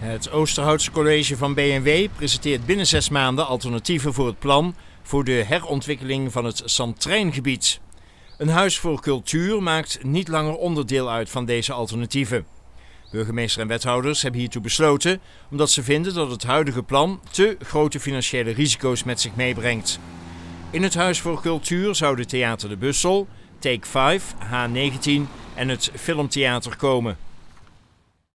Het Oosterhoutse college van B&W presenteert binnen 6 maanden alternatieven voor het plan voor de herontwikkeling van het Santreingebied. Een huis voor cultuur maakt niet langer onderdeel uit van deze alternatieven. Burgemeester en wethouders hebben hiertoe besloten omdat ze vinden dat het huidige plan te grote financiële risico's met zich meebrengt. In het Huis voor Cultuur zouden Theater de Bussel, Take 5, H19 en het Filmtheater komen.